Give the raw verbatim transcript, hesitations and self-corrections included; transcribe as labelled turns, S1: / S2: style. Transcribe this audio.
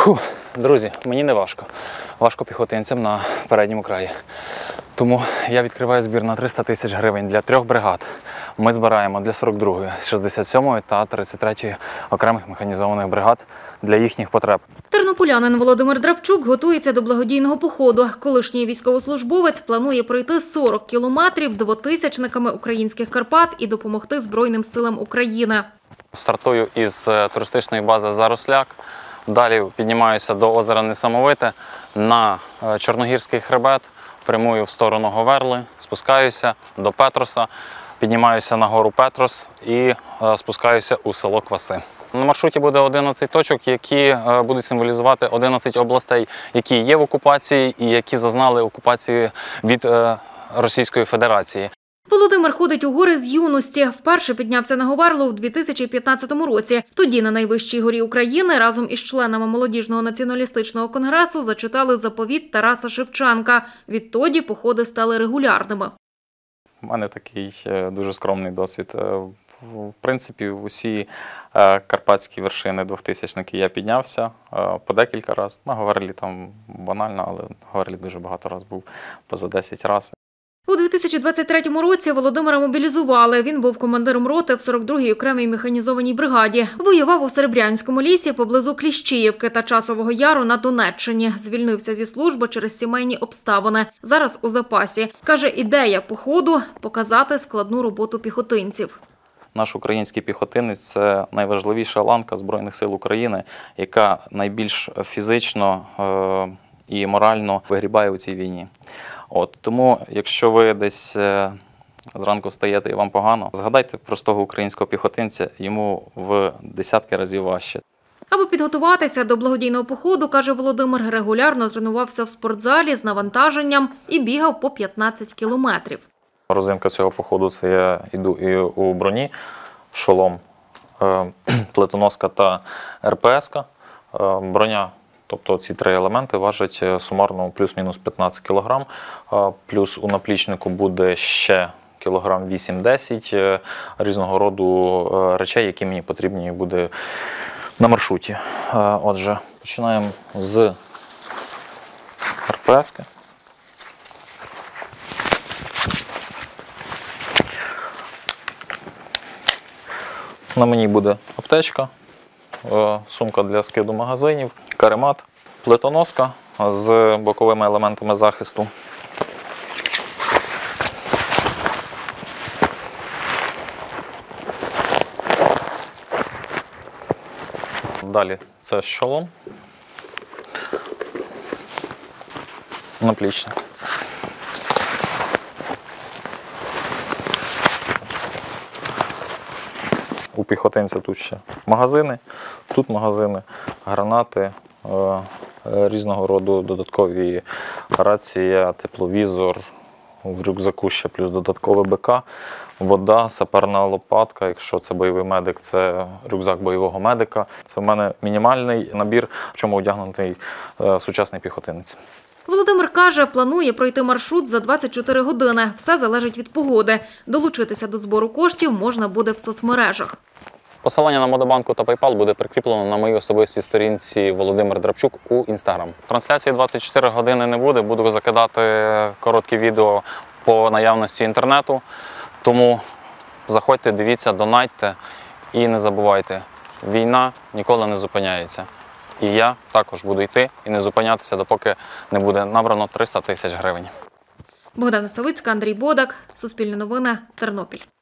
S1: Фу, друзі, мені не важко. Важко піхотинцям на передньому краї. Тому я відкриваю збір на триста тисяч гривень для трьох бригад. Ми збираємо для сорок другої, шістдесят сьомої та тридцять третьої окремих механізованих бригад для їхніх потреб.
S2: Тернополянин Володимир Драбчук готується до благодійного походу. Колишній військовослужбовець планує пройти сорок кілометрів двотисячниками українських Карпат і допомогти Збройним силам України.
S1: Стартую із туристичної бази «Заросляк». Далі піднімаюся до озера Несамовите на Чорногірський хребет, прямую в сторону Говерли, спускаюся до Петроса, піднімаюся на гору Петрос і спускаюся у село Кваси. На маршруті буде одинадцять точок, які будуть символізувати одинадцять областей, які є в окупації і які зазнали окупації від Російської Федерації.
S2: Володимир ходить у гори з юності. Вперше піднявся на Говерлу в дві тисячі п'ятнадцятому році. Тоді на найвищій горі України разом із членами молодіжного націоналістичного конгресу зачитали заповіт Тараса Шевченка. Відтоді походи стали регулярними.
S1: У мене такий дуже скромний досвід. В принципі, в усі карпатські вершини двохтисячники я піднявся по декілька разів. На Говерлі там банально, але на Говерлі дуже багато разів був, поза десять разів.
S2: У дві тисячі двадцять третьому році Володимира мобілізували. Він був командиром роти в сорок другій окремій механізованій бригаді. Воював у Серебрянському лісі поблизу Кліщіївки та Часового Яру на Донеччині. Звільнився зі служби через сімейні обставини. Зараз у запасі. Каже, ідея походу – показати складну роботу піхотинців.
S1: Наш український піхотинець – це найважливіша ланка Збройних сил України, яка найбільш фізично і морально вигрібає у цій війні. От, тому, якщо ви десь зранку встаєте і вам погано, згадайте простого українського піхотинця, йому в десятки разів важче.
S2: Аби підготуватися до благодійного походу, каже Володимир, регулярно тренувався в спортзалі з навантаженням і бігав по п'ятнадцять кілометрів.
S1: Розинка цього походу – це я йду і у броні, шолом, плитоноска та ер пе ес-ка. Броня, тобто ці три елементи, важать сумарно плюс-мінус п'ятнадцять кілограм. Плюс у наплічнику буде ще кілограм вісім-десять різного роду речей, які мені потрібні буде на маршруті. Отже, починаємо з ер пе ес-ки. На мені буде аптечка, сумка для скиду магазинів, каремат, плитоноска з боковими елементами захисту. Далі це шолом, наплічник. У піхотинця тут ще магазини, тут магазини, гранати, різного роду додаткові рація, тепловізор, в рюкзаку ще плюс додаткове бе ка, вода, саперна лопатка, якщо це бойовий медик, це рюкзак бойового медика. Це в мене мінімальний набір, в чому одягнутий сучасний піхотинець.
S2: Володимир каже, планує пройти маршрут за двадцять чотири години. Все залежить від погоди. Долучитися до збору коштів можна буде в соцмережах.
S1: Посилання на Модобанку та PayPal буде прикріплено на моїй особистій сторінці Володимир Драбчук у Instagram. Трансляції двадцять чотири години не буде, буду закидати короткі відео по наявності інтернету. Тому заходьте, дивіться, донатьте і не забувайте, війна ніколи не зупиняється. І я також буду йти і не зупинятися, допоки не буде набрано триста тисяч гривень.
S2: Богдана Савицька, Андрій Бодак, Суспільне новини, Тернопіль.